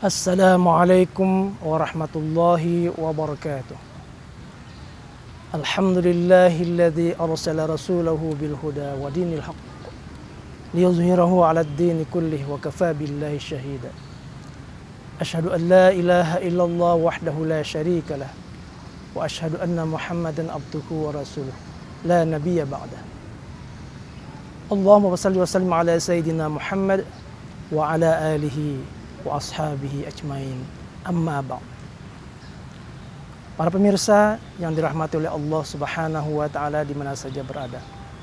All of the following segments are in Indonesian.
Assalamualaikum warahmatullahi wabarakatuh. Alhamdulillahilladzi arsala rasulahu bil huda wa dinil haqq liyuzhirahu 'alad dini kullih wa kafa billahi shahida. Asyhadu an la ilaha illallah wahdahu la syarika lah wa asyhadu anna Muhammadan abduhu wa rasuluh la nabiyya ba'dah. Allahumma shalli wa sallim ala sayyidina Muhammad wa ala alihi wa ashabihi ajmain, amma ba'd. Para pemirsa yang dirahmati oleh Allah Subhanahu wa taala di mana saja berada.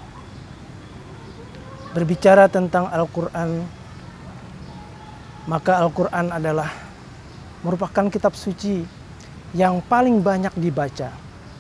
Berbicara tentang Al-Qur'an, maka Al-Qur'an adalah merupakan kitab suci yang paling banyak dibaca.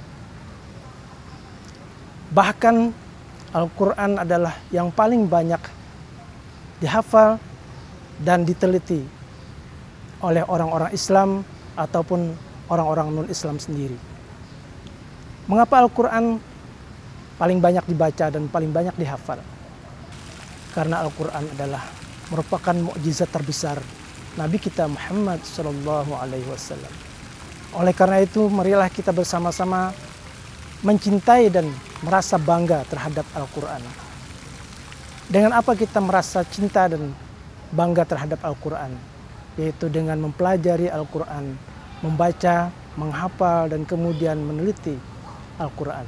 Bahkan Al-Qur'an adalah yang paling banyak dihafal dan diteliti oleh orang-orang Islam ataupun orang-orang non-Islam sendiri. Mengapa Al-Quran paling banyak dibaca dan paling banyak dihafal? Karena Al-Quran adalah merupakan mukjizat terbesar Nabi kita Muhammad SAW. Oleh karena itu, marilah kita bersama-sama mencintai dan merasa bangga terhadap Al-Quran. Dengan apa kita merasa cinta dan bangga terhadap Al-Quran? Yaitu dengan mempelajari Al-Quran, membaca, menghafal, dan kemudian meneliti Al-Quran.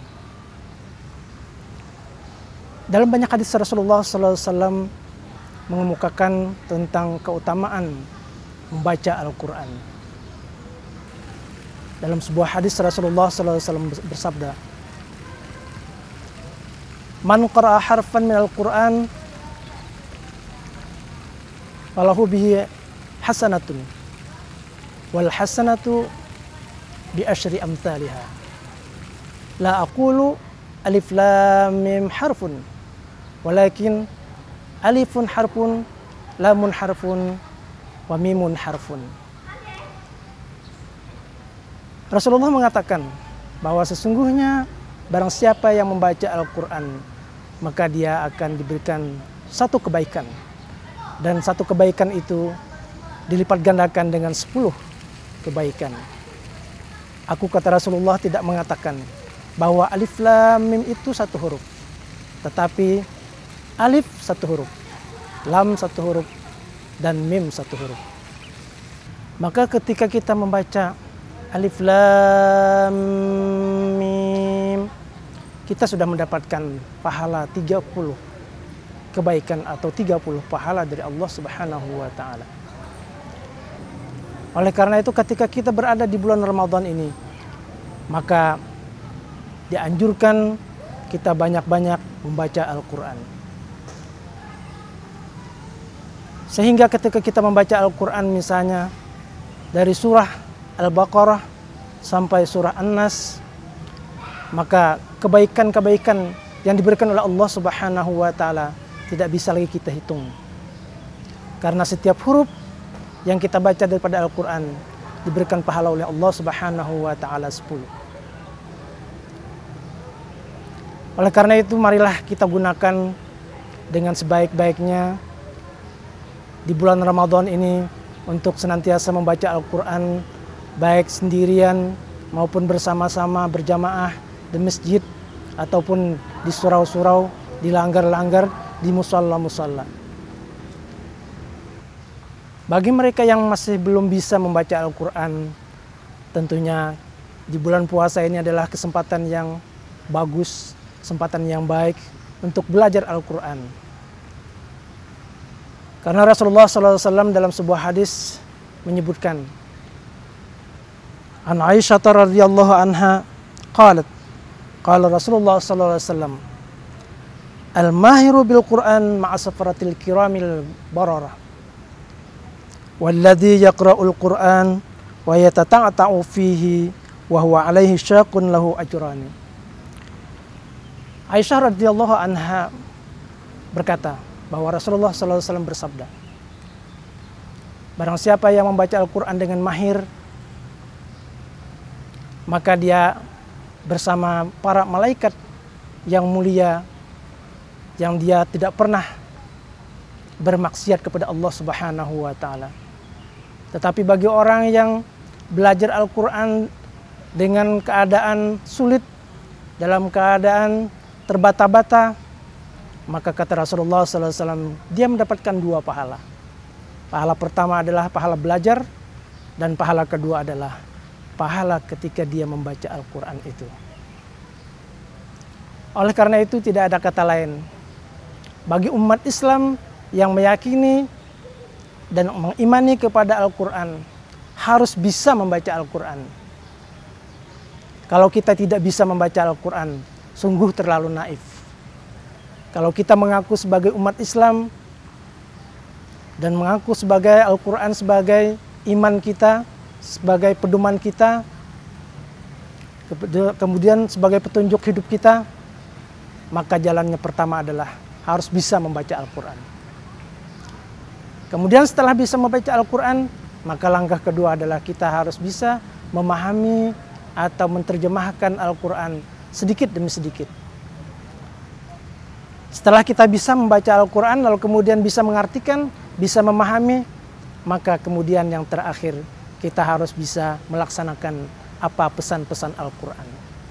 Dalam banyak hadis Rasulullah SAW mengemukakan tentang keutamaan membaca Al-Quran. Dalam sebuah hadis Rasulullah SAW bersabda, "Man qara'a harfan min Al-Quran, falahu bihi hasanatun wal hasanatu bi asyri amthaliha. La aqulu alif lam mim harfun, walakin alifun harfun, lamun harfun, wa mimun harfun." Rasulullah mengatakan bahwa sesungguhnya barang siapa yang membaca Al-Quran, maka dia akan diberikan satu kebaikan, dan satu kebaikan itu dilipat gandakan dengan 10 kebaikan. Aku, kata Rasulullah, tidak mengatakan bahwa alif lam mim itu satu huruf, tetapi alif satu huruf, lam satu huruf, dan mim satu huruf. Maka ketika kita membaca alif lam mim, kita sudah mendapatkan pahala 30 kebaikan atau 30 pahala dari Allah Subhanahu wa taala. Oleh karena itu, ketika kita berada di bulan Ramadan ini, maka dianjurkan kita banyak-banyak membaca Al-Quran. Sehingga ketika kita membaca Al-Quran, misalnya dari surah Al-Baqarah sampai surah An-Nas, maka kebaikan-kebaikan yang diberikan oleh Allah Subhanahu wa taala tidak bisa lagi kita hitung. Karena setiap huruf yang kita baca daripada Al-Quran diberikan pahala oleh Allah Subhanahu wa ta'ala 10. Oleh karena itu, marilah kita gunakan dengan sebaik-baiknya di bulan Ramadan ini untuk senantiasa membaca Al-Quran, baik sendirian maupun bersama-sama berjamaah di masjid ataupun di surau-surau, di langgar-langgar, di musalla-musalla. Bagi mereka yang masih belum bisa membaca Al-Quran, tentunya di bulan puasa ini adalah kesempatan yang bagus, kesempatan yang baik untuk belajar Al-Quran. Karena Rasulullah SAW dalam sebuah hadis menyebutkan, An Aisyah radhiyallahu anha qalat, qala Rasulullah SAW, Al-mahiru bil Quran ma'a safaratil kiramil bararah, walladzi yaqra'ul Qur'an wa yatata'ata'u fihi wa huwa 'alaihi syaqun lahu ajrani. Aisyah radhiyallahu anha berkata bahwa Rasulullah SAW bersabda, barang siapa yang membaca Al-Quran dengan mahir, maka dia bersama para malaikat yang mulia, yang dia tidak pernah bermaksiat kepada Allah Subhanahu wa taala. Tetapi bagi orang yang belajar Al-Quran dengan keadaan sulit, dalam keadaan terbata-bata, maka kata Rasulullah SAW, dia mendapatkan 2 pahala. Pahala pertama adalah pahala belajar, dan pahala kedua adalah pahala ketika dia membaca Al-Quran itu. Oleh karena itu tidak ada kata lain bagi umat Islam yang meyakini dan mengimani kepada Al-Quran, harus bisa membaca Al-Quran. Kalau kita tidak bisa membaca Al-Quran, sungguh terlalu naif. Kalau kita mengaku sebagai umat Islam dan mengaku sebagai Al-Quran sebagai iman kita, sebagai pedoman kita, kemudian sebagai petunjuk hidup kita, maka jalannya pertama adalah harus bisa membaca Al-Quran. Kemudian setelah bisa membaca Al-Quran, maka langkah kedua adalah kita harus bisa memahami atau menerjemahkan Al-Quran sedikit demi sedikit. Setelah kita bisa membaca Al-Quran, lalu kemudian bisa mengartikan, bisa memahami, maka kemudian yang terakhir kita harus bisa melaksanakan apa pesan-pesan Al-Quran.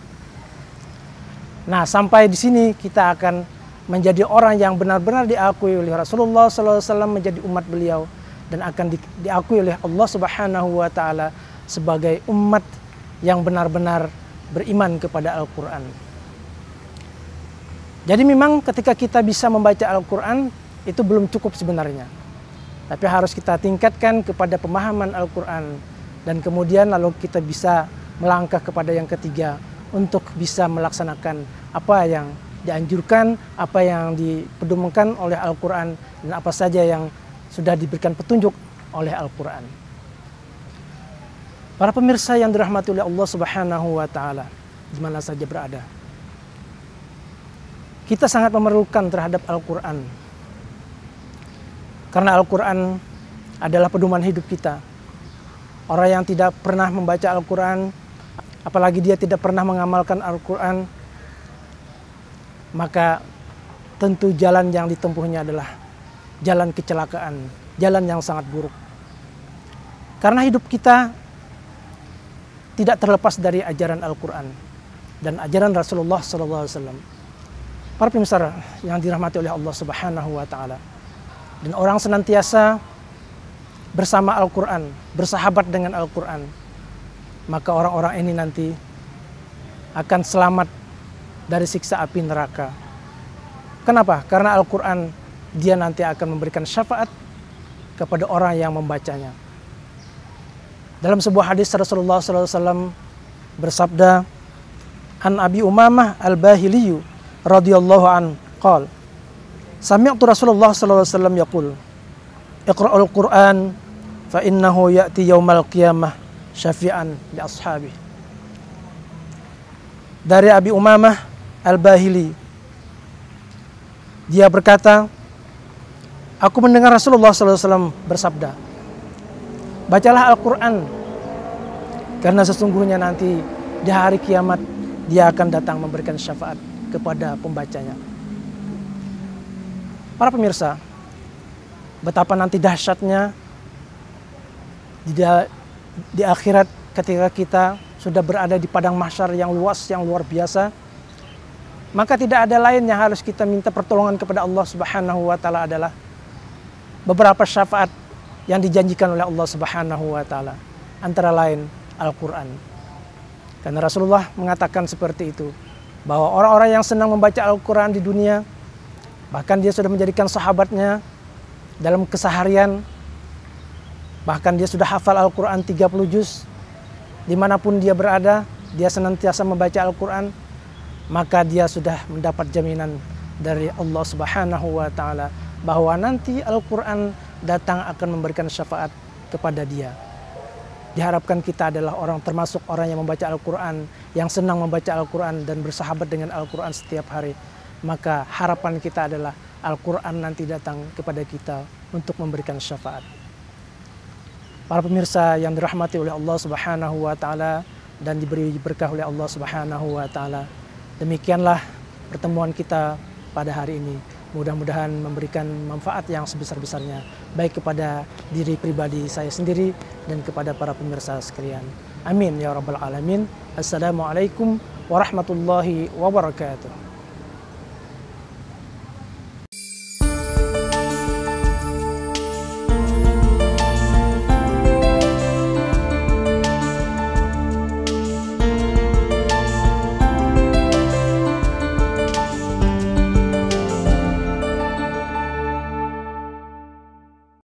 Nah, sampai di sini kita akan menjadi orang yang benar-benar diakui oleh Rasulullah SAW menjadi umat beliau, dan akan diakui oleh Allah Subhanahu wa Ta'ala sebagai umat yang benar-benar beriman kepada Al-Quran. Jadi memang ketika kita bisa membaca Al-Quran itu belum cukup sebenarnya, tapi harus kita tingkatkan kepada pemahaman Al-Quran, dan kemudian lalu kita bisa melangkah kepada yang ketiga untuk bisa melaksanakan apa yang dianjurkan, apa yang dipedomankan oleh Al-Quran, dan apa saja yang sudah diberikan petunjuk oleh Al-Quran. Para pemirsa yang dirahmati oleh Allah Subhanahu wa Ta'ala, di mana saja berada, kita sangat memerlukan terhadap Al-Quran, karena Al-Quran adalah pedoman hidup kita. Orang yang tidak pernah membaca Al-Quran, apalagi dia tidak pernah mengamalkan Al-Quran, maka tentu jalan yang ditempuhnya adalah jalan kecelakaan, jalan yang sangat buruk. Karena hidup kita tidak terlepas dari ajaran Al-Quran dan ajaran Rasulullah SAW. Para pemirsa yang dirahmati oleh Allah Subhanahu wa Ta'ala, dan orang senantiasa bersama Al-Quran, bersahabat dengan Al-Quran, maka orang-orang ini nanti akan selamat dari siksa api neraka. Kenapa? Karena Al-Quran dia nanti akan memberikan syafaat kepada orang yang membacanya. Dalam sebuah hadis Rasulullah SAW bersabda, An Abi Umamah Al-Bahili radhiyallahu an qala, sami'tu Rasulullah SAW yaqul, Iqra'ul Qur'an fa innahu ya'ti yaumal qiyamah syafi'an li ashabi. Dari Abi Umamah Al-Bahili, dia berkata, aku mendengar Rasulullah SAW bersabda, bacalah Al-Quran, karena sesungguhnya nanti di hari kiamat dia akan datang memberikan syafaat kepada pembacanya. Para pemirsa, betapa nanti dahsyatnya di akhirat ketika kita sudah berada di padang mahsyar yang luas, yang luar biasa, maka tidak ada lain yang harus kita minta pertolongan kepada Allah Subhanahu wa Ta'ala adalah beberapa syafaat yang dijanjikan oleh Allah Subhanahu wa Ta'ala, antara lain Al-Quran. Karena Rasulullah mengatakan seperti itu, bahwa orang-orang yang senang membaca Al-Quran di dunia, bahkan dia sudah menjadikan sahabatnya dalam keseharian, bahkan dia sudah hafal Al-Quran 30 juz, dimanapun dia berada, dia senantiasa membaca Al-Quran, maka dia sudah mendapat jaminan dari Allah Subhanahu wa Ta'ala bahwa nanti Al-Quran datang akan memberikan syafaat kepada dia. Diharapkan kita adalah orang termasuk orang yang membaca Al-Quran, yang senang membaca Al-Quran dan bersahabat dengan Al-Quran setiap hari. Maka harapan kita adalah Al-Quran nanti datang kepada kita untuk memberikan syafaat. Para pemirsa yang dirahmati oleh Allah Subhanahu wa Ta'ala dan diberi berkah oleh Allah Subhanahu wa Ta'ala, demikianlah pertemuan kita pada hari ini. mudah-mudahan memberikan manfaat yang sebesar-besarnya, baik kepada diri pribadi saya sendiri dan kepada para pemirsa sekalian. Amin ya rabbal alamin. Assalamualaikum warahmatullahi wabarakatuh.